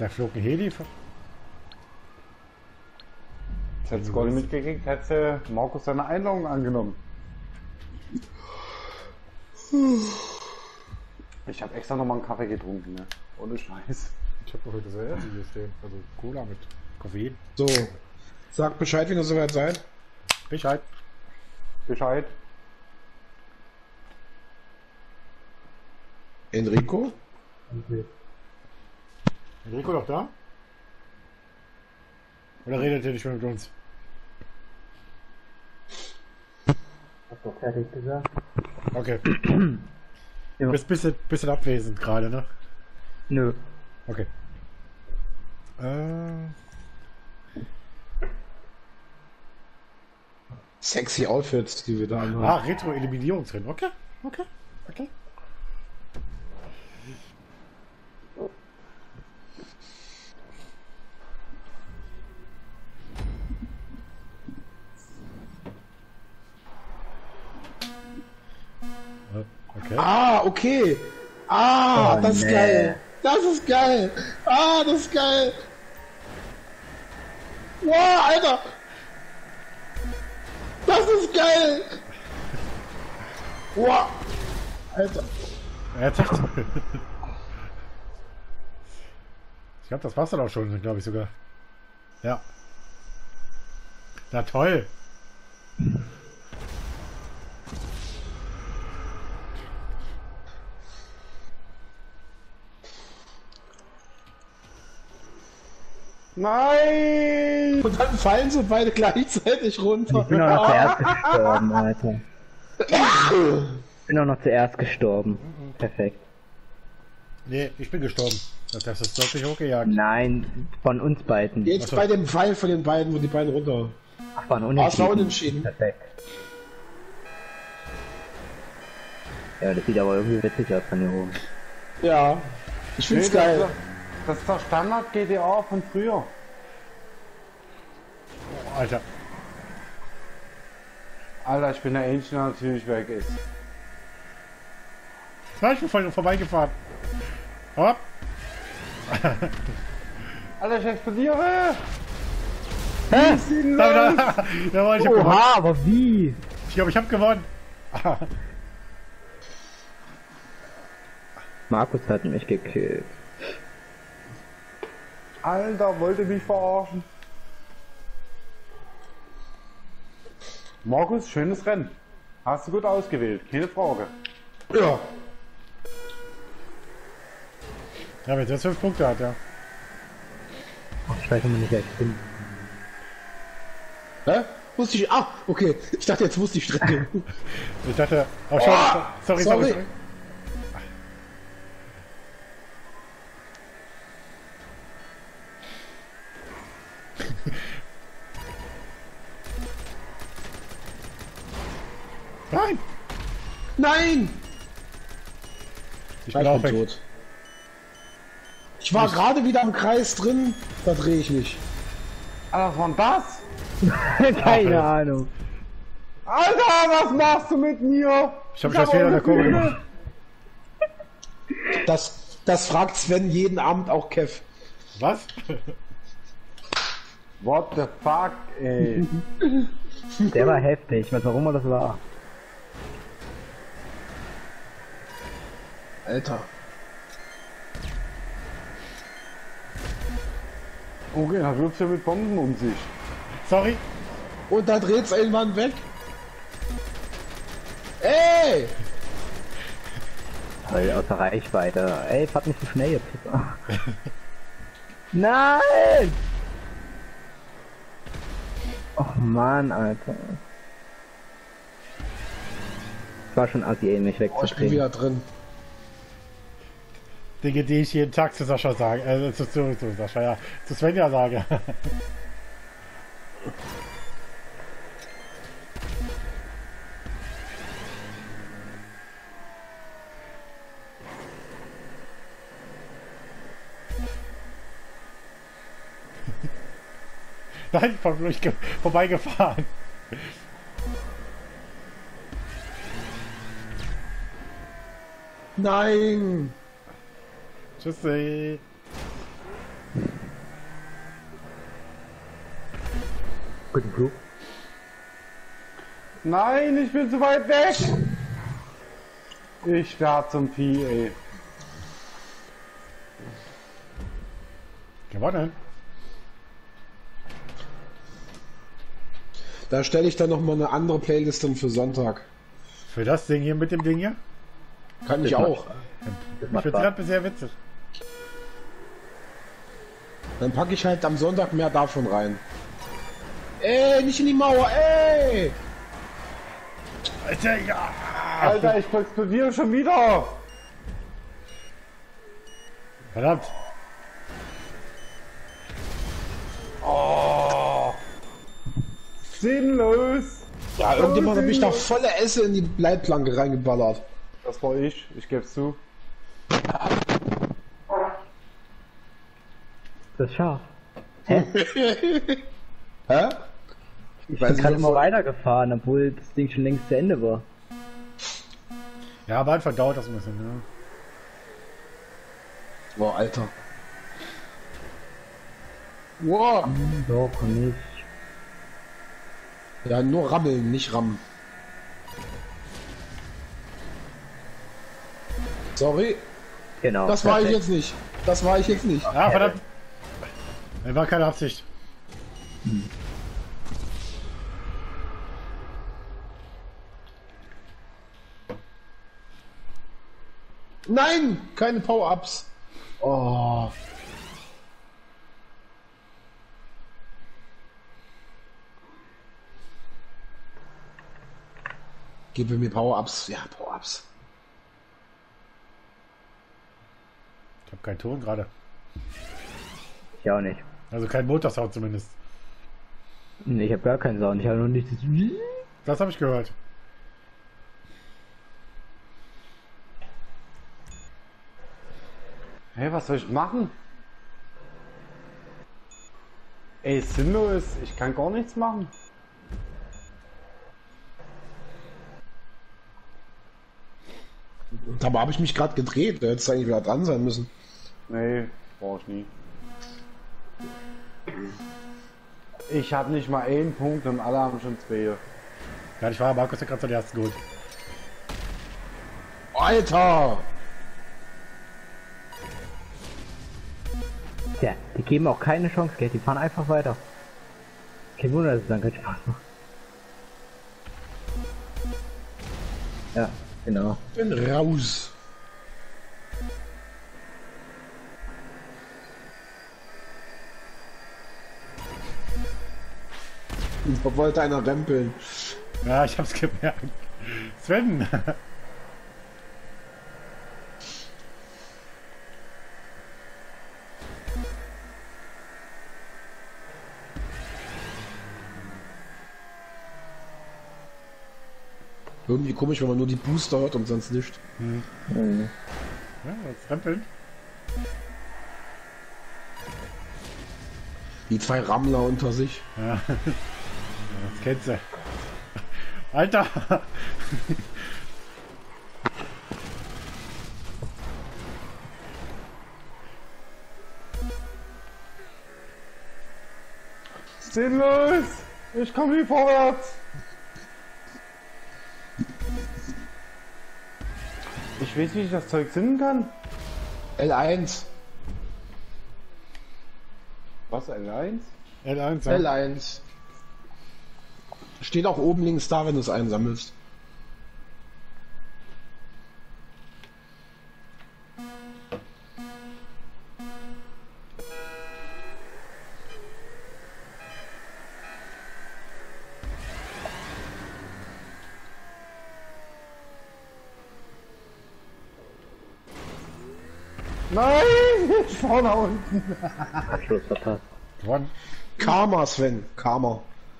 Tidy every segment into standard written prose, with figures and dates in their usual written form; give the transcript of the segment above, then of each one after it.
Da flog ein Heli. Das hättest du gar nicht mitgekriegt, hättest Markus seine Einladung angenommen. Ich habe extra nochmal einen Kaffee getrunken, ne? Ohne Scheiß. Ich habe heute so Essen hier stehen. Also Cola mit Koffein. So, sagt Bescheid, wenn ihr soweit seid. Bescheid. Bescheid. Enrico? Enrico noch da? Oder redet ihr nicht mehr mit uns? Hast du fertig gesagt? Okay. Ja. Du bist ein bisschen abwesend gerade, ne? Nö. Okay. Sexy Outfits, die wir da anhaben. Ah, Retro-Eliminierungsrennen. Okay. Okay. Okay. Okay. Ah, okay. Ah, Oh, das ist nee. geil. Das ist geil. Ah, das ist geil. Wow, Alter. Das ist geil. Wow. Alter. Er hat gesagt. Ich glaube, das war's dann auch schon, glaube ich sogar. Ja. Na toll. Nein! Und dann fallen sie beide gleichzeitig runter. Ich bin auch noch zuerst gestorben, Alter. Ich bin auch noch zuerst gestorben. Perfekt. Nee, ich bin gestorben. Das ist doch nicht hochgejagt. Nein, von uns beiden. Jetzt Achso. bei dem Pfeil von den beiden, wo die beiden runter. Ach, von Das war unentschieden. unentschieden. Perfekt. Ja, das sieht aber irgendwie witzig aus von hier oben. Ja. Ich find's geil. Das ist der Standard GTA von früher. Oh, Alter. Alter, ich bin der Ancient, der natürlich weg ist. Da ich bin voll vorbeigefahren. Hopp. Alter, ich explodiere! Hä? Da war ich hab gewonnen. Oha, aber wie? Ich glaube, ich habe gewonnen. Markus hat mich gekillt. Alter, wollte mich verarschen. Markus, schönes Rennen. Hast du gut ausgewählt, keine Frage. Ja. Ja, wenn der 12 Punkte hat, ja. Ach, ich weiß immer nicht, wer ich bin. Hä? Wusste ich. Ah, okay. Ich dachte, jetzt wusste ich Strecke. Ich dachte, oh, schau, sorry. sorry. Nein! Nein! Ich bin auch weg. tot. Ich war gerade wieder im Kreis drin, da drehe ich mich. Alter, was war denn das? Keine Ahnung. Alter, was machst du mit mir? Ich hab das Fehler in der Kurve gemacht. Das fragt Sven jeden Abend auch Kev. Was? What the fuck, ey. Der war heftig, was warum er das war. Alter. Okay, da wirft er mit Bomben um sich. Sorry. Und da dreht's irgendwann weg. Ey! Voll außer Reichweite. Ey, fahrt nicht so schnell jetzt. Nein! Och man, Alter. Ich war schon assi, mich Oh, ich bin wegzukriegen. wieder drin. Dinge, die ich jeden Tag zu Sascha sage. Zu Sascha, ja. Zu Svenja sage. Nein, vorbeigefahren. Nein! Tschüssi. Guten Flug. Nein, ich bin zu weit weg. Ich werde zum Vieh, ey. Gewonnen. Da stelle ich dann noch mal eine andere Playlist dann für Sonntag. Für das Ding hier mit dem Ding hier? Kann ich Das auch. Ich finde es gerade bisher witzig. Dann packe ich halt am Sonntag mehr davon rein. Ey, nicht in die Mauer, ey! Alter, ja! Alter, ich explodiere schon wieder. Verdammt! Oh. Sinnlos. Ja, irgendjemand hat mich da volle Esse in die Leitplanke reingeballert. Das war ich geb's zu. Das ist scharf. Hä? Hä? Ich bin gerade immer weitergefahren, obwohl das Ding schon längst zu Ende war. Ja, aber einfach dauert das ein bisschen, ne? Boah, Alter. Wow. Doch, nicht. Ja, nur rammeln, nicht rammen. Sorry, Genau. das war ich perfekt. jetzt nicht. Das war ich jetzt nicht. Ah, verdammt! Das war keine Absicht. Nein, keine Power-Ups. Oh. Gib mir Power-Ups. Ja, Power-Ups. Ich habe keinen Ton gerade. Ich auch nicht. Also kein Motorsound zumindest. Nee, ich habe gar keinen Sound. Ich habe noch nicht das. Das habe ich gehört. Hey, was soll ich machen? Ey, sinnlos. Ich kann gar nichts machen. Dabei habe ich mich gerade gedreht. Da hätte es eigentlich wieder dran sein müssen. Nee, brauch ich nie. Ich habe nicht mal einen Punkt und alle haben schon zwei. Ja, ich war Markus ja gerade zu der ersten gut. Alter! Ja, die geben auch keine Chance, gell? Die fahren einfach weiter. Kein Wunder, dass es dann keinen Spaß macht. Ja, genau. Bin raus. Da wollte einer rempeln. Ja, ich hab's gemerkt. Sven! Irgendwie komisch, wenn man nur die Booster hört und sonst nicht. Ja, das Rempeln. Die zwei Rammler unter sich. Ja. Das kennst du. Alter! Sinnlos! Ich komme nie vorwärts! Ich weiß, wie ich das Zeug sinnen kann. L1. Was, L1? L1, ja. L1. Steht auch oben links da, wenn du es einsammelst. Nein! Ich fahr nach unten! Abschluss verpasst. Gewonnen. Karma, Sven. Karma.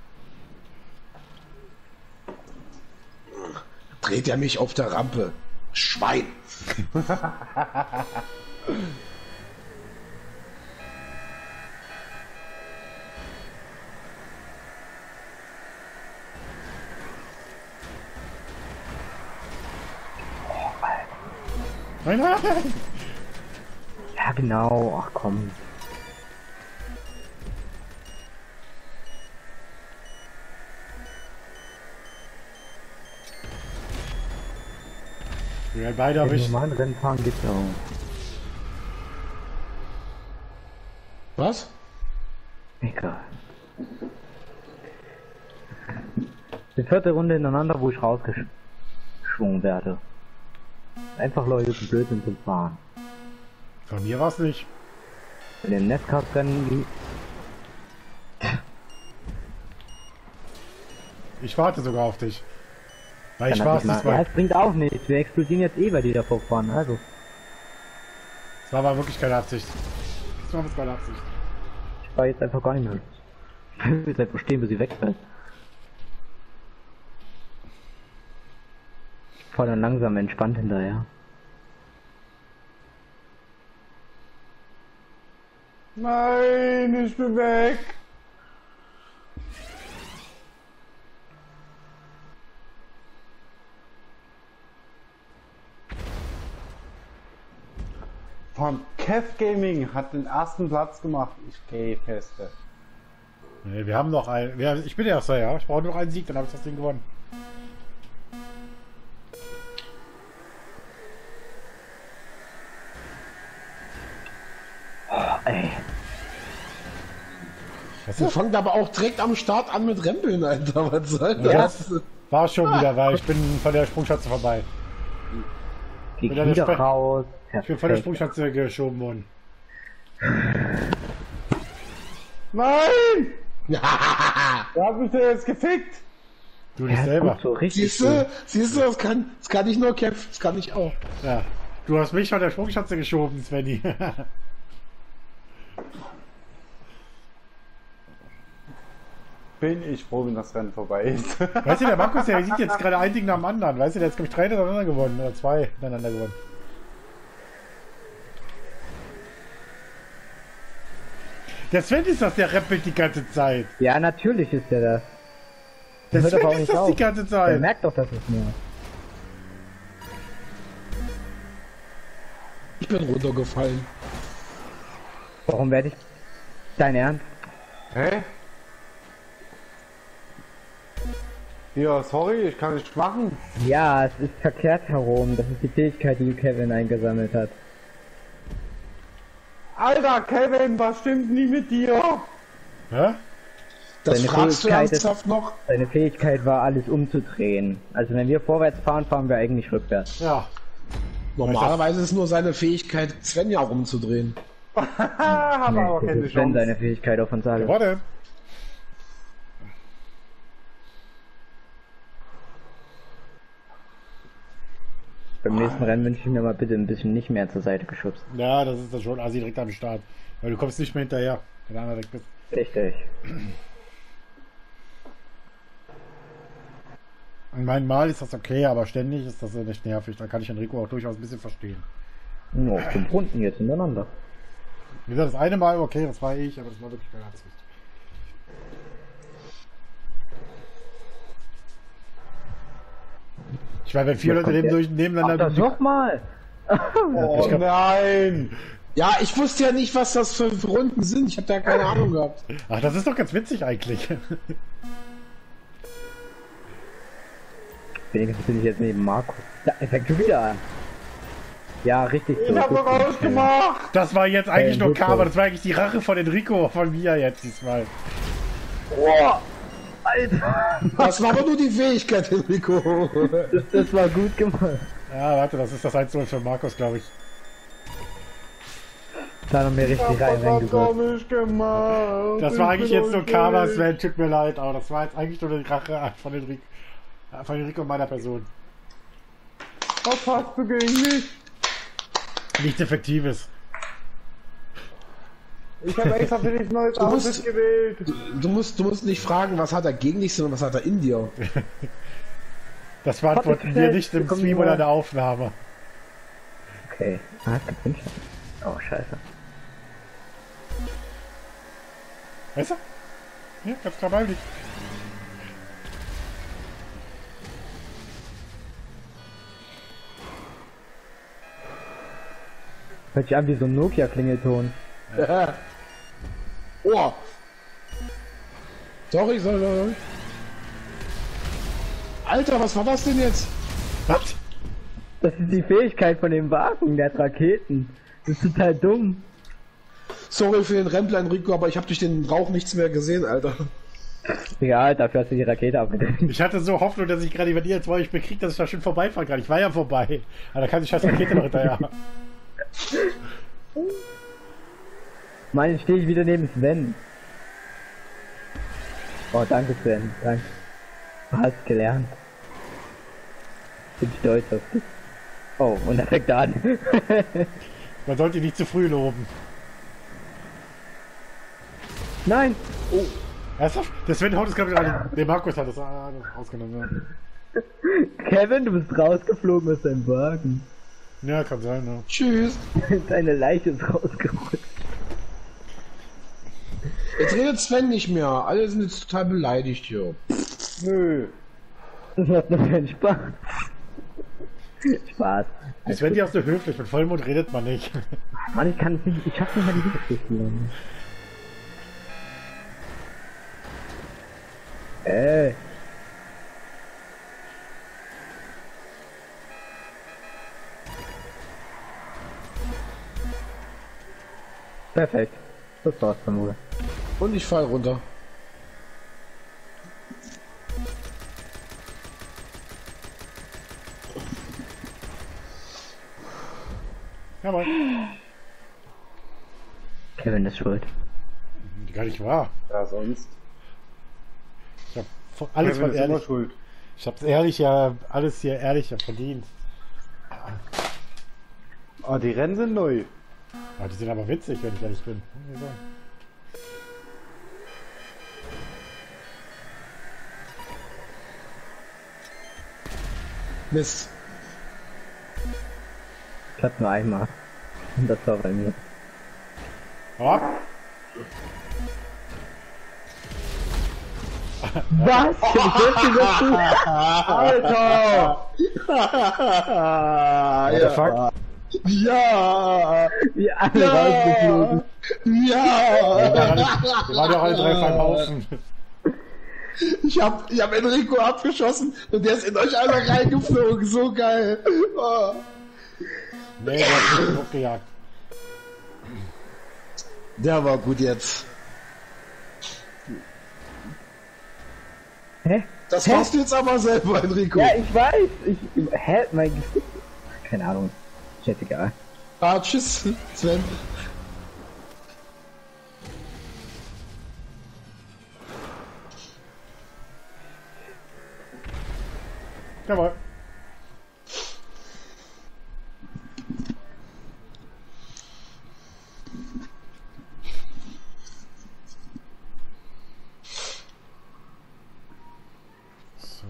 Dreht er mich auf der Rampe. Schwein. Nein, nein! Ja, genau. Ach komm. Ja, beide habe Wenn ich. normalen Rennen fahren geht's ja auch. Was? Egal. Die 4. Runde hintereinander, wo ich rausgeschwungen werde. Einfach Leute, die blöd sind zum Fahren. Von mir war es nicht. In den Netzkart-Rennen, Ich warte sogar auf dich. Weil ich ja, war es ja, diesmal. es bringt auch nichts. Wir explodieren jetzt eh, weil die davor fahren. Also, Das war aber wirklich keine Absicht. Das war keine Absicht. ich fahr jetzt einfach gar nicht mehr. Ich will jetzt einfach stehen, bis sie wegfällt. Ich fahr dann langsam entspannt hinterher. Nein, ich bin weg. Von Kev Gaming hat den ersten Platz gemacht. Ich gehe feste. Nee, wir haben noch ein. Ich bin Erster, ja. Ich brauche nur noch einen Sieg, dann habe ich das Ding gewonnen. Ey, Wir fangen aber auch direkt am Start an mit Rempeln, Alter. Was soll Ja. das? War schon wieder, weil ich bin von der Sprungschanze vorbei. geh Wieder eine wieder Spe- raus. Ich bin von der Perfekt. Sprungschanze geschoben worden. Nein! Wer hat mich denn jetzt gefickt? Du Ja, nicht ist selber. gut so, richtig. Siehst du, das kann nicht nur Kev, das kann ich auch. Ja. Du hast mich von der Sprungschanze geschoben, Svenny. Bin ich froh, wenn das Rennen vorbei ist. Weißt du, der Markus, der sieht jetzt gerade ein Ding nach dem anderen. Weißt du, der hat jetzt, glaube ich, 3 hintereinander gewonnen. Oder 2 hintereinander gewonnen. Der Sven ist das, der rappelt die ganze Zeit. Ja, natürlich ist der das. Der hört aber Sven auch ist nicht das auf. die ganze Der Zeit. merkt doch, dass es mehr. Ich bin runtergefallen. Warum werde ich... Dein Ernst? Hä? Ja, sorry, ich kann nicht machen. Ja, es ist verkehrt herum. Das ist die Fähigkeit, die Kevin eingesammelt hat. Alter, Kevin, was stimmt nie mit dir? Hä? Das Deine fragst du Fähigkeit ist- ernsthaft noch? Seine Fähigkeit war, alles umzudrehen. Also wenn wir vorwärts fahren, fahren wir eigentlich rückwärts. Ja. Normalerweise ist nur seine Fähigkeit, Svenja rumzudrehen. Hat aber Das keine ist Sven Chance. seine Fähigkeit auf uns alle. Warte. Beim nächsten Rennen wünsche ich mir mal bitte ein bisschen nicht mehr zur Seite geschubst. Ja, das ist das schon Assi direkt am Start. Weil du kommst nicht mehr hinterher. Wenn der andere weg bist. Richtig. Und mein Mal ist das okay, aber ständig ist das nicht nervig. Da kann ich Enrico auch durchaus ein bisschen verstehen. Nur 5 Runden jetzt hintereinander. Wie gesagt, das eine Mal, okay, das war ich, aber das war wirklich keine Absicht. Ich meine, wenn 4 Was Leute kommt jetzt? nebeneinander... Ach, das nochmal! Oh nein! Ja, ich wusste ja nicht, was das für Runden sind. Ich habe da keine Ahnung gehabt. Ach, das ist doch ganz witzig eigentlich. Wenigstens bin ich jetzt neben Marco. Da, er fängt schon wieder an. Ja, richtig so. Ich hab Gut, doch gut. ausgemacht! Das war jetzt eigentlich nur gut so. Karma, das war eigentlich die Rache von Enrico, von mir jetzt diesmal. Boah! Alter! Das war aber nur die Fähigkeit, Enrico. Das war gut gemacht. Ja, warte, das ist das 1-0 für Markus, glaube ich. Da haben wir richtig Was reingewirkt. hab ich gemacht? Das war Ich eigentlich bin jetzt nur okay. Karma, Sven, tut mir leid, aber das war jetzt eigentlich nur die Rache von Enrico und meiner Person. Was hast du gegen mich? Nichts Effektives. Ich habe extra für dich ein neues Du musst- Outfit gewählt. Du musst nicht fragen, was hat er gegen dich, sondern was hat er in dir. Das beantworten wir schnell, nicht im wir kommen Stream nur- oder in der Aufnahme. Okay. Ah, es gibt Wünsche. Oh, scheiße. Weißt du? Ja, ganz klar bei dich. Hört sich an wie so ein Nokia-Klingelton. Oh! Sorry. Alter, was war das denn jetzt? Was? Das ist die Fähigkeit von dem Wagen, der hat Raketen. Das ist total dumm. Sorry für den Rempler, Enrico, aber ich habe durch den Rauch nichts mehr gesehen, Alter. Egal, dafür hast du die Rakete abgedeckt. Ich hatte so Hoffnung, dass ich gerade über die jetzt wollte, ich bekriegt, dass ich da schön vorbeifahren kann. Ich war ja vorbei. Aber da kann die scheiß Rakete noch hinterher. Mann, jetzt stehe ich wieder neben Sven. Oh, danke Sven, danke. Du hast gelernt. Bin stolz auf dich. Oh, und er fängt an. Man sollte ihn nicht zu früh loben. Nein! Oh. Ernsthaft? Der Sven haut es glaube ich an. Der Markus hat das rausgenommen. Ja. Kevin, du bist rausgeflogen aus deinem Wagen. Ja, kann sein, ja. Tschüss. Deine Leiche ist rausgerutscht. Jetzt redet Sven nicht mehr. Alle sind jetzt total beleidigt hier. Nö. Das macht nur keinen Spaß. Spaß. Das Sven, die auch so höflich, mit Vollmond redet man nicht. Mann, ich kann es nicht, ich schaff nicht mal die Wiedersehen. Perfekt. Das war's dann wohl. Und ich fall runter. Jawohl. Kevin ist schuld. Gar nicht wahr. Ja, sonst. Ich hab alles Kevin von ist immer ehrlich. schuld. Ich hab's ehrlich ja, alles hier ehrlich verdient. Ah, die Rennen sind neu. Ja, die sind aber witzig, wenn ich ehrlich bin. Muss ich sagen. Mist. Klappt nur einmal. Und das war bei mir. Ja. Was? Ich hab das dazu. Alter! What the fuck? Ja! Wir alle rausgeflogen. Ja! Wir waren ja auch alle drei beim Haufen. Ich hab Enrico abgeschossen und der ist in euch alle reingeflogen. So geil. Oh. Nee, der hat mich hochgejagt. Der war gut jetzt. Hä? Das Hä? machst du jetzt aber selber, Enrico. Ja, ich weiß. Hä? Mein Gesicht. Keine Ahnung. Scheißegal. Ah, tschüss, Sven. Jawohl. So.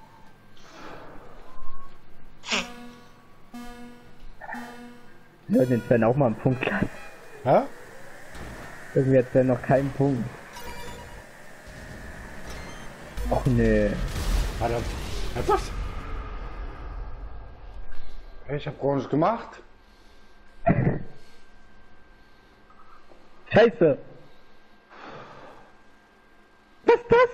Wir sollten den Sven auch mal einen Punkt lassen. Hä? Irgendwie hat Sven noch keinen Punkt. Och nee. Hat er. Ernsthaft? Ich hab gar nicht gemacht. Scheiße! Was ist das?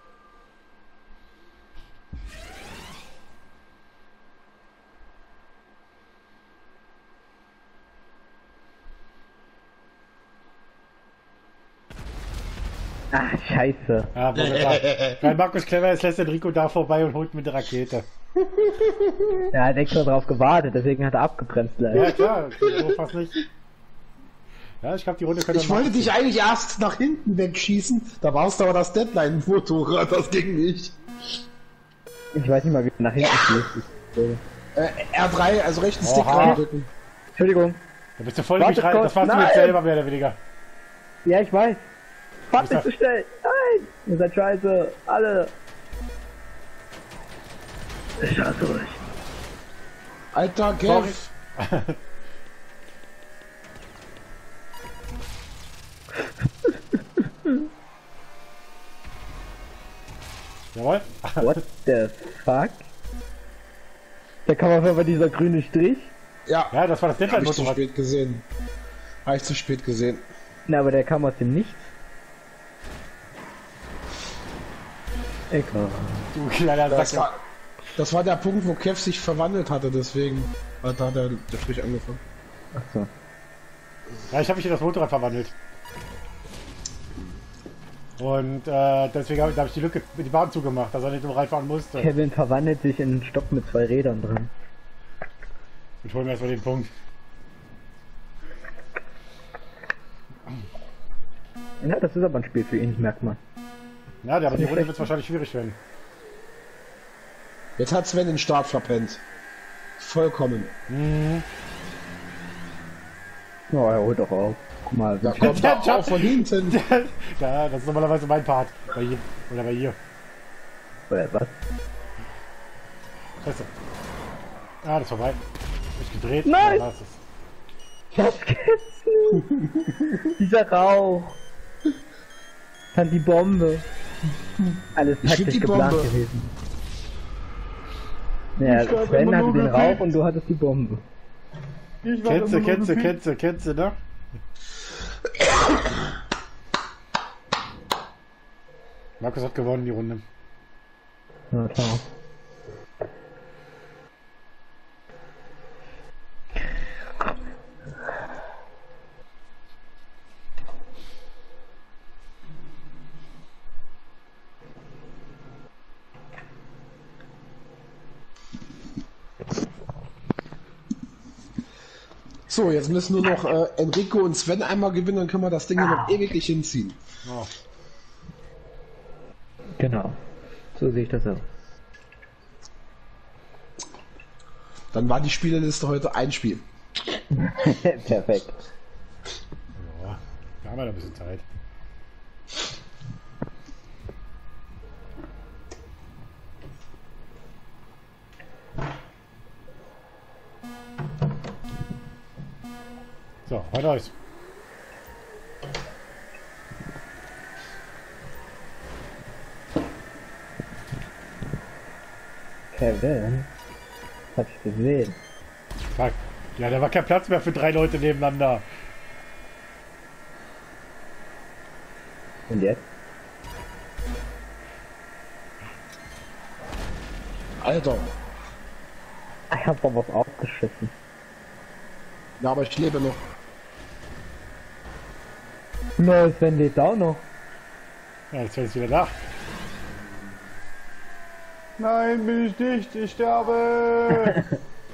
Ah, scheiße. Ja, wunderbar. Weil Markus clever ist, lässt Enrico da vorbei und holt mit der Rakete. Er hat extra drauf gewartet, deswegen hat er abgebremst Ja, leider. klar. So fast nicht. Ja, ich glaube, die Runde könnte Ich wollte dich eigentlich erst nach hinten wegschießen, da warst du aber das Deadline-Motorrad, das ging nicht. Ich weiß nicht mal, wie nach hinten schießt. R3, also rechten Stick Oha. reindrücken. Entschuldigung. Da bist du voll Warte nicht rein. kurz, Das warst du nein. jetzt selber mehr oder weniger. Ja, ich weiß. Fahrt Ich nicht so schnell. Nein! Ihr seid scheiße. Alle. Ich hasse euch. Alter, Sorry. Kev. Jawohl. What the fuck? Da kam auf einmal dieser grüne Strich. Ja, Ja, das war das hab ich zu Deadline-Motorrad. spät gesehen. Habe ich zu spät gesehen. Na, aber der kam aus dem Nichts. Egal. Du kleiner Das Sack. war, Das war der Punkt, wo Kev sich verwandelt hatte, deswegen. Da hat der Strich angefangen. Achso. Ja, ich habe mich in das Motorrad verwandelt. Und deswegen habe ich die Lücke mit die Bahn zugemacht, dass er nicht nur reinfahren musste. Kevin verwandelt sich in einen Stock mit 2 Rädern drin. Ich hole mir erstmal den Punkt. Ja, das ist aber ein Spiel für ihn, merkt man. Ja, aber die Runde wird es wahrscheinlich schwierig werden. Jetzt hat Sven den Start verpennt. Vollkommen. Mhm. Oh, er holt doch auf. Guck mal, Da kommt er auch von hinten. Ja, das ist normalerweise mein Part. Bei hier. Oder bei hier. was? Scheiße. Ah, das ist vorbei. Ich gedreht. Nein! Ja, das ist... Was gibt's denn? Dieser Rauch. Dann die Bombe. Alles Ich find taktisch die geplant Bombe. gewesen. Ja, Ich werd Sven immer hatte nur den gefickt. Rauch und du hattest die Bombe. Kennst du, ne? Markus hat gewonnen, die Runde. Ja, klar. So, jetzt müssen nur noch Enrico und Sven einmal gewinnen, dann können wir das Ding hier noch ewiglich hinziehen. Oh. Genau. So sehe ich das auch. Dann war die Spieleliste heute ein Spiel. Perfekt. Ja, da haben wir noch ein bisschen Zeit. So, weiter ist. Kevin. Hab ich gesehen. Fuck. Ja, da war kein Platz mehr für 3 Leute nebeneinander. Und jetzt? Alter. Ich hab doch was aufgeschissen. Ja, aber ich lebe noch. No, Sven lebt auch noch. Ja, jetzt ist wieder da. Nein, bin ich nicht, ich sterbe!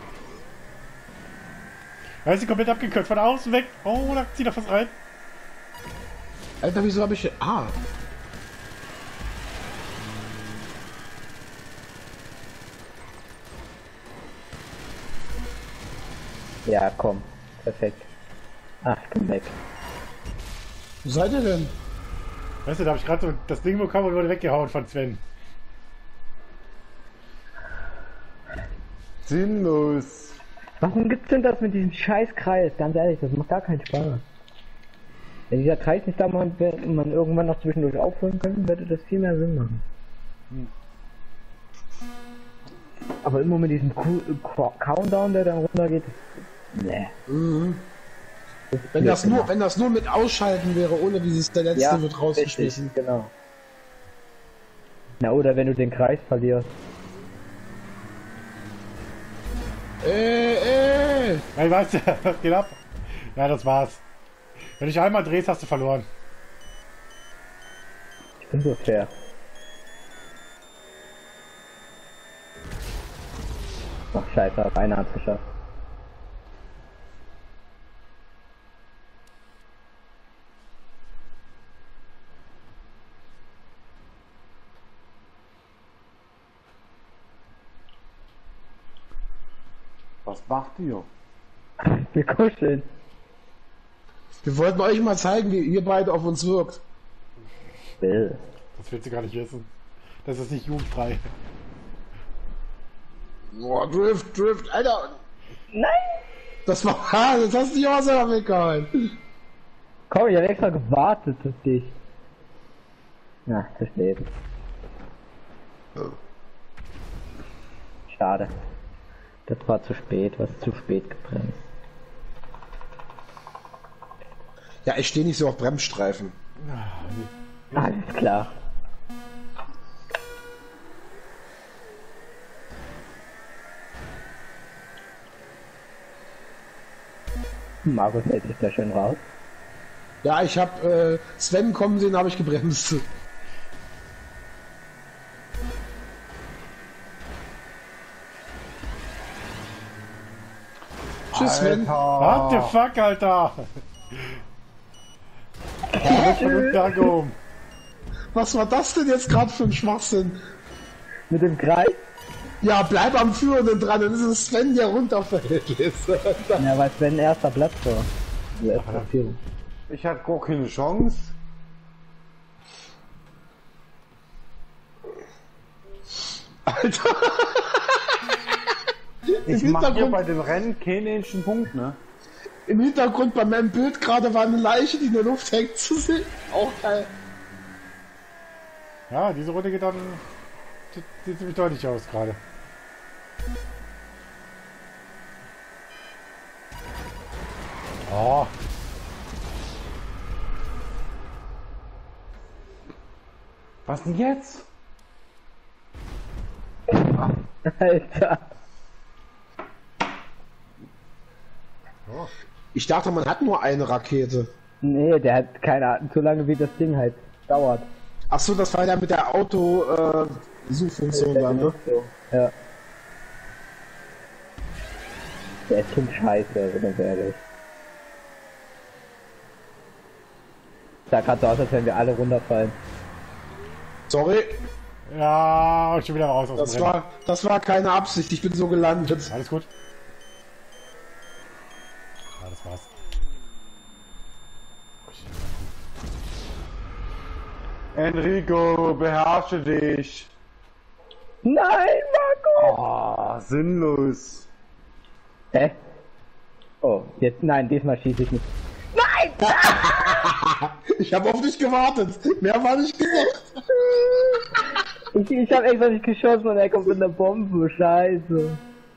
Da ist sie komplett abgekürzt, von außen weg. Oh, da zieht doch was rein. Alter, wieso habe ich... Ah. Ja, komm. Perfekt. Ach, ich bin weg. Wo seid ihr denn? Weißt du, da habe ich gerade so das Ding bekommen und wurde weggehauen von Sven. Sinnlos. Warum gibt's denn das mit diesem scheiß Kreis? Ganz ehrlich, das macht gar keinen Spaß. Wenn dieser Kreis nicht da man irgendwann noch zwischendurch aufhören könnte, würde das viel mehr Sinn machen. Aber immer mit diesem Countdown, der dann runtergeht, nee. Mhm. Das ist Wenn das, blöd nur, wenn das nur mit Ausschalten wäre, ohne dieses der letzte Ja, wird rausgeschmissen. richtig, genau. Na, oder wenn du den Kreis verlierst. Hey, weißt du, was geht ab? Ja, das war's. Wenn du dich einmal drehst, hast du verloren. Ich bin so fair. Ach scheiße, auf einer hat's geschafft. Was macht ihr? Wir kuscheln. Wir wollten euch mal zeigen, wie ihr beide auf uns wirkt. Bill. Das willst du gar nicht wissen. Das ist nicht jugendfrei. Boah, Drift, Alter. Nein! Das war... Das hast du nicht auch selber weggehauen. Komm, ich hab extra gewartet auf dich. Na, das Leben. Schade. Das war zu spät, was zu spät gebremst. Ja, ich stehe nicht so auf Bremsstreifen. Alles klar. Markus hält sich da schön raus. Ja, ich hab Sven kommen sehen, habe ich gebremst. Tschüss, Sven. What the fuck, Alter? Verrückt oben. Was war das denn jetzt gerade für ein Schwachsinn? Mit dem Kreis? Ja, bleib am Führenden dran, dann ist es Sven, der runterfällt. Ja, weil Sven erster Platz war. Also erste Platzierung. Ich hatte gar keine Chance. Alter! Ich mach hier bei dem Rennen keinen einzigen Punkt, ne? Im Hintergrund bei meinem Bild gerade war eine Leiche, die in der Luft hängt, zu sehen. Auch geil. Ja, diese Runde geht dann. Sieht ziemlich deutlich aus gerade. Oh. Was denn jetzt? Alter. Oh. Ich dachte, man hat nur eine Rakete. Nee, der hat keine Ahnung, so lange wie das Ding halt dauert. Ach so, das war ja mit der Auto-Suchfunktion dann, ne? So, ja. Der ist schon scheiße, ganz ehrlich. Sah gerade so aus, als wenn wir alle runterfallen. Sorry, Ja, und schon wieder raus aus dem Rennen. das war keine Absicht, ich bin so gelandet. Alles gut. Ja, das war's. Enrico, beherrsche dich. Nein, Marco! Oh, sinnlos. Hä? Oh, jetzt, nein, diesmal schieße ich nicht. Nein! Ich habe auf dich gewartet, mehr war nicht gesagt. Ich hab extra nicht geschossen und er kommt mit einer Bombe, scheiße.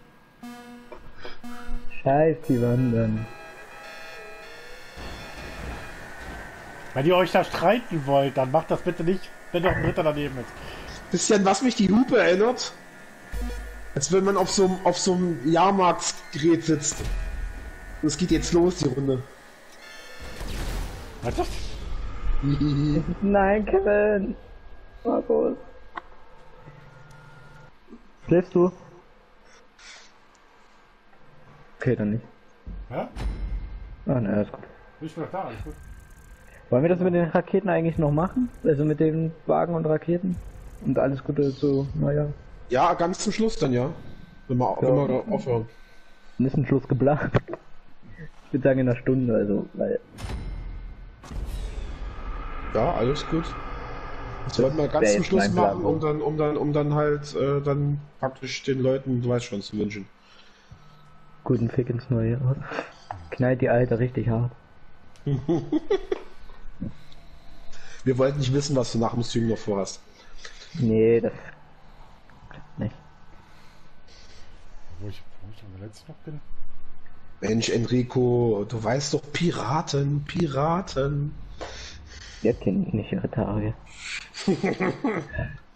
Scheiß die Wandern. Wenn ihr euch da streiten wollt, dann macht das bitte nicht, wenn noch ein Dritter daneben ist. Bisschen, was mich die Hupe erinnert. Als wenn man auf so einem Jahrmarktgerät sitzt. Es geht jetzt los, die Runde. Was ist das? Nein, Kevin! Markus. Schläfst du? Okay, dann nicht. Ja? Ah, ne, alles gut. Ich bin doch da, alles gut. Wollen wir das mit den Raketen eigentlich noch machen? Also mit den Wagen und Raketen? Und alles Gute so, naja. Ja, ganz zum Schluss dann, ja. Wenn wir aufhören. Dann ist ein Schluss geplant. Ich würde sagen in einer Stunde, also, weil. Ja, alles gut. Das wollten wir ganz wär zum jetzt Schluss mein Plan, machen, um dann halt dann praktisch den Leuten, du weißt schon, zu wünschen. Guten Fick ins neue Jahr. Knallt die Alte richtig hart. Wir wollten nicht wissen, was du nach dem Stream noch vorhast. Nee, das. Nicht. Wo ich am letzten noch bin. Mensch, Enrico, du weißt doch, Piraten. Jetzt kenne ich nicht ihre Tage.